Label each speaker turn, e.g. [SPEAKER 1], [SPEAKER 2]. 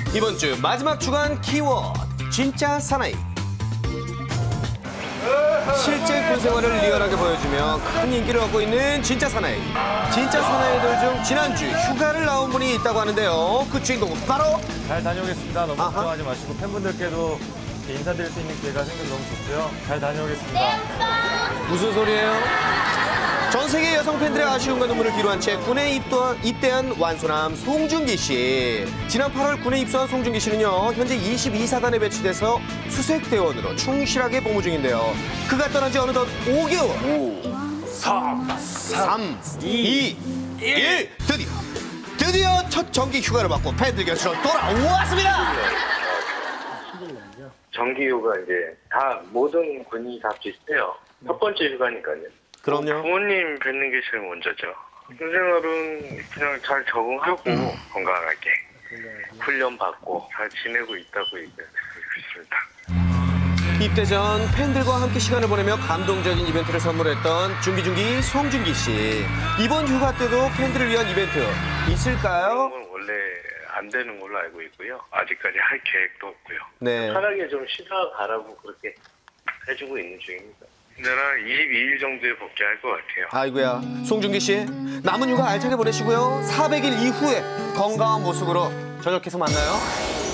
[SPEAKER 1] 이번 주 마지막 주간 키워드 진짜 사나이. 실제 군 생활을 리얼하게 보여주며 큰 인기를 얻고 있는 진짜 사나이. 진짜 사나이들 중 지난주 휴가를 나온 분이 있다고 하는데요. 그 주인공은 바로
[SPEAKER 2] 잘 다녀오겠습니다. 너무
[SPEAKER 1] 아하.
[SPEAKER 2] 걱정하지 마시고 팬분들께도 이렇게 인사드릴 수 있는 기회가 생겨서 너무 좋고요. 잘 다녀오겠습니다.
[SPEAKER 1] 무슨 소리예요? 전 세계 여성 팬들의 아쉬움과 눈물을 뒤로한 채 군에 입대한 완소남 송중기 씨. 지난 8월 군에 입소한 송중기 씨는요, 현재 22사단에 배치돼서 수색대원으로 충실하게 복무 중인데요. 그가 떠난 지 어느덧 5개월. 3, 2, 1. 드디어 첫 정기 휴가를 받고 팬들 곁으로 돌아왔습니다.
[SPEAKER 3] 정기 휴가 이제 다 모든 군이 다 비슷해요. 첫 번째 휴가니까요.
[SPEAKER 1] 그럼요.
[SPEAKER 3] 부모님 뵙는 게 제일 먼저죠. 군생활은 그냥 잘 적응하고 건강하게 훈련 받고 잘 지내고 있다고 얘기하고 있습니다.
[SPEAKER 1] 입대 전 팬들과 함께 시간을 보내며 감동적인 이벤트를 선물했던 준비중기 송중기 씨. 이번 휴가 때도 팬들을 위한 이벤트 있을까요?
[SPEAKER 3] 그런 건 원래 안 되는 걸로 알고 있고요. 아직까지 할 계획도 없고요.
[SPEAKER 1] 네.
[SPEAKER 3] 편하게 좀 쉬다 가라고 그렇게 해주고 있는 중입니다. 내가 22일 정도에 복귀할 것 같아요.
[SPEAKER 1] 아이고야, 송중기 씨 남은 휴가 알차게 보내시고요. 400일 이후에 건강한 모습으로 전역해서 만나요.